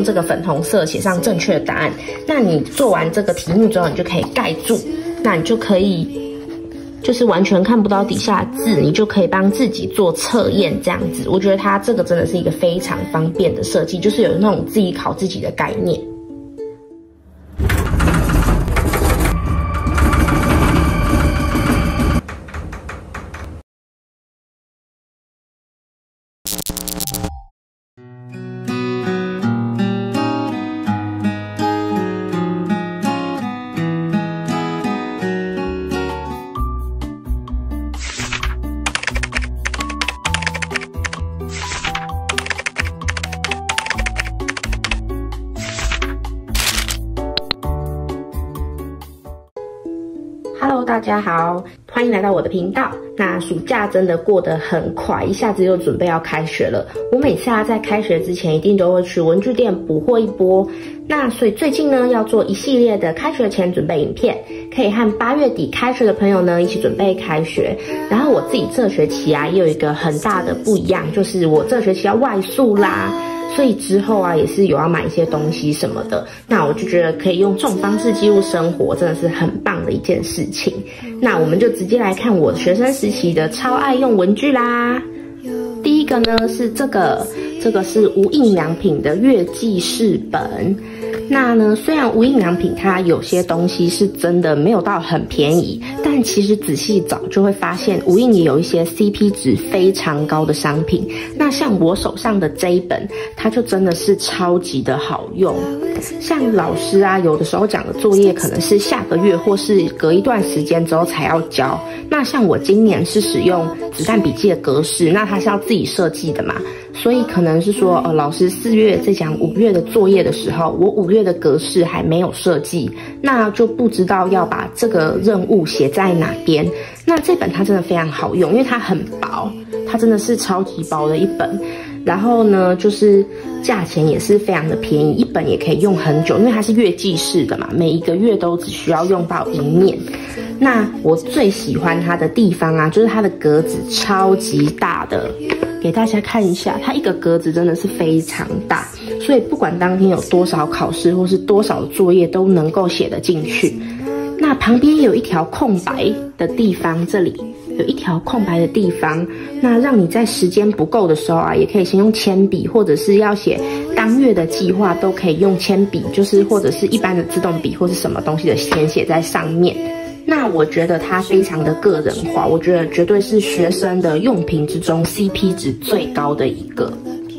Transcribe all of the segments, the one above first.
这个粉红色写上正确的答案。那你做完这个题目之后，你就可以盖住，那你就可以就是完全看不到底下的字，你就可以帮自己做测验这样子。我觉得它这个真的是一个非常方便的设计，就是有那种自己考自己的概念。Hello， 大家好，欢迎来到我的频道。那暑假真的过得很快，一下子就准备要开学了。我每次在开学之前一定都会去文具店补货一波。那所以最近呢，要做一系列的开学前准备影片，可以和8月底开学的朋友呢一起准备开学。然后我自己这学期也有一个很大的不一样，就是我这学期要外宿啦。所以之后也是有要买一些东西什么的，那我就觉得可以用这种方式记录生活，真的是很棒的一件事情。那我们就直接来看我学生时期的超爱用文具啦。第一个呢是这个是无印良品的月记事本。那呢，虽然无印良品它有些东西是真的没有到很便宜，但其实仔细找就会发现无印也有一些 CP 值非常高的商品。那像我手上的这一本，它就真的是超级的好用。像老师有的时候讲的作业可能是下个月或是隔一段时间之后才要交。那像我今年是使用子弹笔记的格式，那它是要自己设计的嘛，所以可能是说老师4月在讲5月的作业的时候，我5月的格式还没有设计，那就不知道要把这个任务写在哪边。那这本它真的非常好用，因为它很薄，它真的是超级薄的一本。然后呢，就是价钱也是非常的便宜，一本也可以用很久，因为它是月记式的嘛，每一个月都只需要用到1面。那我最喜欢它的地方就是它的格子超级大的，给大家看一下，它一个格子真的是非常大，所以不管当天有多少考试或是多少作业都能够写得进去。那旁边有一条空白的地方，这里有一条空白的地方，那让你在时间不够的时候也可以先用铅笔，或者是要写当月的计划都可以用铅笔，就是或者是一般的自动笔或是什么东西的先写在上面。那我觉得它非常的个人化，我觉得绝对是学生的用品之中 CP 值最高的一个。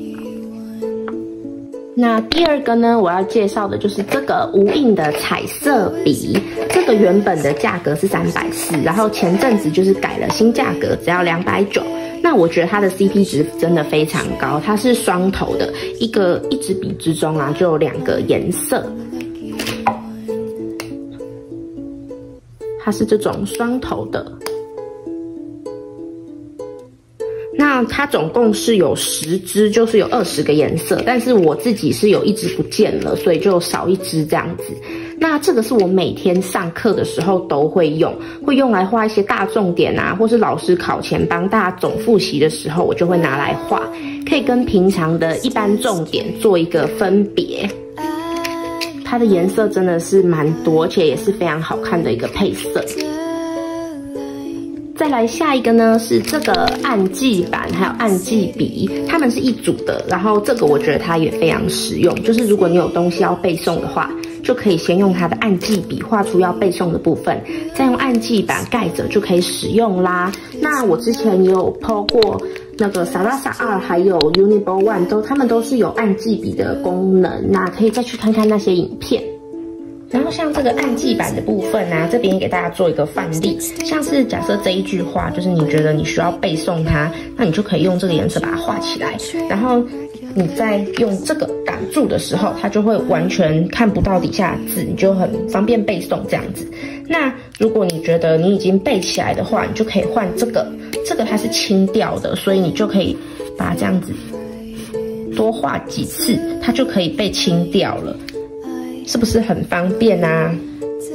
那第二个呢，我要介绍的就是这个无印的彩色笔，这个原本的价格是340，然后前阵子就是改了新价格，只要290。那我觉得它的 CP 值真的非常高，它是双头的，一支笔之中就有2个颜色，它是这种双头的。那它总共是有10支，就是有20个颜色，但是我自己是有1支不见了，所以就少1支这样子。那这个是我每天上课的时候都会用来画一些大重点或是老师考前帮大家总复习的时候，我就会拿来画，可以跟平常的一般重点做一个分别。它的颜色真的是蛮多，而且也是非常好看的一个配色。再来下一个呢是这个暗记板还有暗记笔，它们是一组的，然后这个我觉得它也非常实用，就是如果你有东西要背诵的话，就可以先用它的暗记笔画出要背诵的部分，再用暗记板盖着就可以使用啦。那我之前也有 po 过那个 Sarasa 2还有 Uniball One 他们都是有暗记笔的功能，那可以再去看看那些影片。然后像这个暗记板的部分这边也给大家做一个范例，像是假设这一句话就是你觉得你需要背诵它，那你就可以用这个颜色把它画起来，然后你在用这个挡住的时候，它就会完全看不到底下的字，你就很方便背诵这样子。那如果你觉得你已经背起来的话，你就可以换这个它是轻调的，所以你就可以把它这样子多画几次，它就可以被清掉了。是不是很方便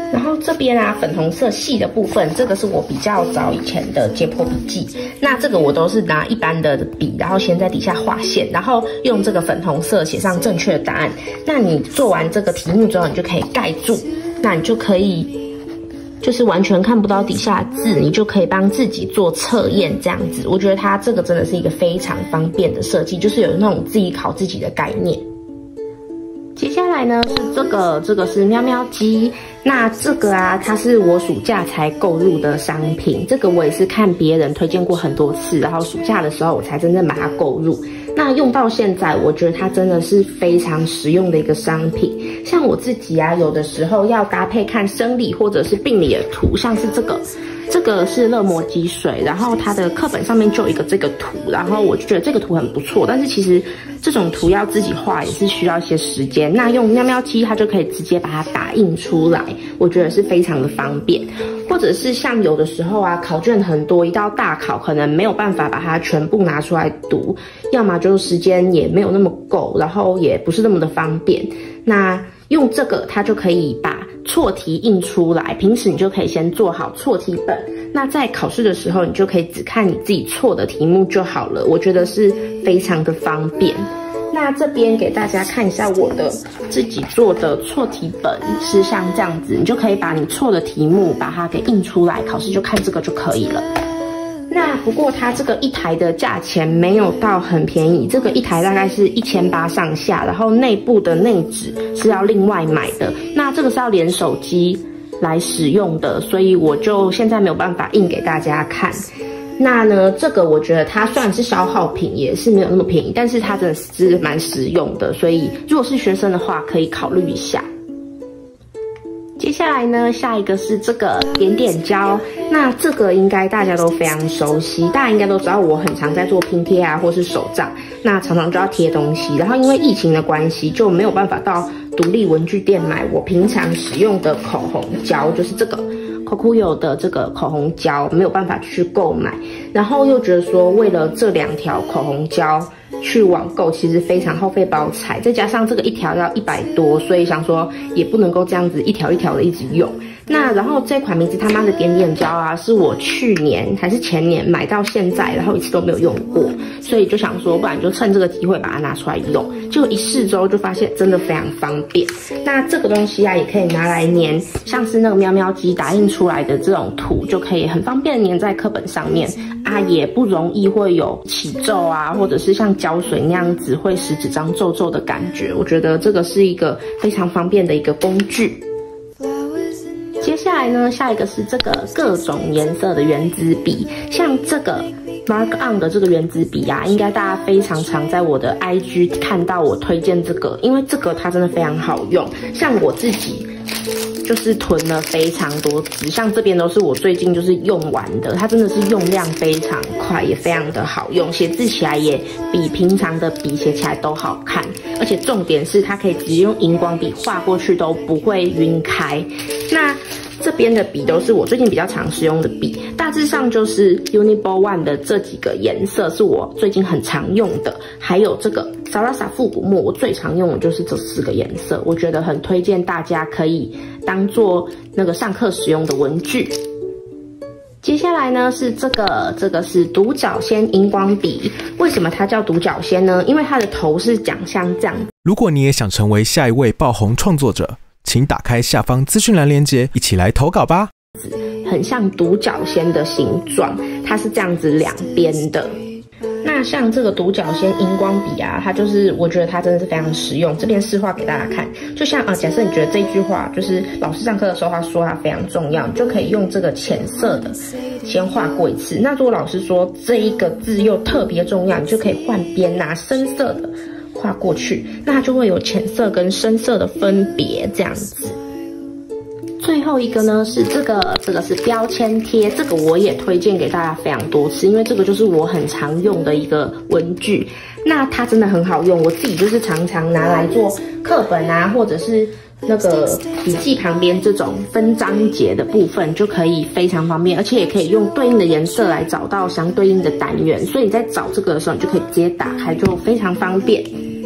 然后这边啊，粉红色系的部分，这个是我比较早以前的解剖笔记。那这个我都是拿一般的笔，然后先在底下画线，然后用这个粉红色写上正确的答案。那你做完这个题目之后，你就可以盖住，那你就可以就是完全看不到底下的字，你就可以帮自己做测验这样子。我觉得它这个真的是一个非常方便的设计，就是有那种自己考自己的概念。接下来呢是这个是喵喵机，那这个啊，它是我暑假才购入的商品，这个我也是看别人推荐过很多次，然后暑假的时候我才真正把它购入。那用到现在，我觉得它真的是非常实用的一个商品。像我自己啊，有的时候要搭配看生理或者是病理的图，像是这个是热膜积水，然后它的课本上面就有一个这个图，然后我就觉得这个图很不错，但是其实这种图要自己画也是需要一些时间，那用喵喵机它就可以直接把它打印出来，我觉得是非常的方便。或者是像有的时候啊，考卷很多，一到大考可能没有办法把它全部拿出来读，要么就是时间也没有那么够，然后也不是那么的方便，那用这个它就可以把错题印出来，平时你就可以先做好错题本，那在考试的时候你就可以只看你自己错的题目就好了，我觉得是非常的方便。那这边给大家看一下我的自己做的错题本，是像这样子，你就可以把你错的题目把它给印出来，考试就看这个就可以了。那不过它这个一台的价钱没有到很便宜，这个一台大概是1800上下，然后内部的内纸是要另外买的，那这个是要连手机来使用的，所以我就现在没有办法印给大家看。那呢，这个我觉得它虽然是消耗品，也是没有那么便宜，但是它真的是蛮实用的，所以如果是学生的话，可以考虑一下。接下来呢，下一个是这个点点胶，那这个应该大家都非常熟悉，大家应该都知道我很常在做拼贴啊，或是手账，那常常就要贴东西，然后因为疫情的关系，就没有办法到独立文具店买我平常使用的口红胶，就是这个Kokuyo 的这个口红胶，没有办法去购买，然后又觉得说为了这2条口红胶去网购其实非常耗费包材，再加上这个一条要100多，所以想说也不能够这样子一条一条的一直用。那然后这款名字他妈的点点胶啊，是我去年还是前年买到现在，然后一次都没有用过，所以就想说不然就趁这个机会把它拿出来用，结果一试之后就发现真的非常方便。那这个东西啊也可以拿来粘，像是那个喵喵机打印出来的这种图，就可以很方便的粘在课本上面啊，也不容易会有起皱啊，或者是像胶水那样子会使纸张皱皱的感觉，我觉得这个是一个非常方便的一个工具。接下来呢，下一个是这个各种颜色的原子笔，像这个 Mark On 的这个原子笔啊，应该大家非常常在我的 IG 看到我推荐这个，因为这个它真的非常好用，像我自己就是囤了非常多支，像这边都是我最近就是用完的，它真的是用量非常快，也非常的好用，写字起来也比平常的笔写起来都好看，而且重点是它可以直接用荧光笔画过去都不会晕开。那这边的笔都是我最近比较常使用的笔，大致上就是 Uniball One 的这几个颜色是我最近很常用的，还有这个 Sarasa 复古墨，我最常用的就是这4个颜色，我觉得很推荐大家可以当做那个上课使用的文具。接下来呢是这个是独角仙荧光笔，为什么它叫独角仙呢？因为它的头是长像这样。 如果你也想成为下一位爆红创作者，请打开下方资讯栏连结，一起来投稿吧。 很像独角仙的形状，它是这样子2边的。那像这个独角仙荧光笔啊，它就是我觉得它真的是非常实用。这边示画给大家看，就像假设你觉得这句话就是老师上课的时候他说它非常重要，你就可以用这个浅色的先画过一次。那如果老师说这一个字又特别重要，你就可以换边拿深色的画过去，那它就会有浅色跟深色的分别这样子。最后一个呢是这个是标签贴，这个我也推荐给大家非常多次，因为这个就是我很常用的一个文具。那它真的很好用，我自己就是常常拿来做课本啊，或者是那个笔记旁边这种分章节的部分，就可以非常方便，而且也可以用对应的颜色来找到相对应的单元，所以你在找这个的时候，你就可以直接打开，就非常方便。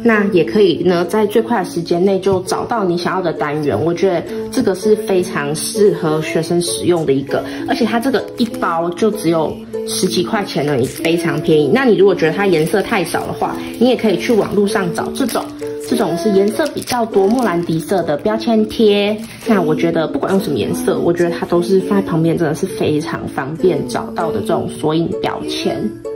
那也可以呢，在最快的时间内就找到你想要的单元。我觉得这个是非常适合学生使用的一个，而且它这个一包就只有10几块钱而已，非常便宜。那你如果觉得它颜色太少的话，你也可以去网络上找这种是颜色比较多莫兰迪色的标签贴。那我觉得不管用什么颜色，我觉得它都是放在旁边真的是非常方便找到的这种索引标签。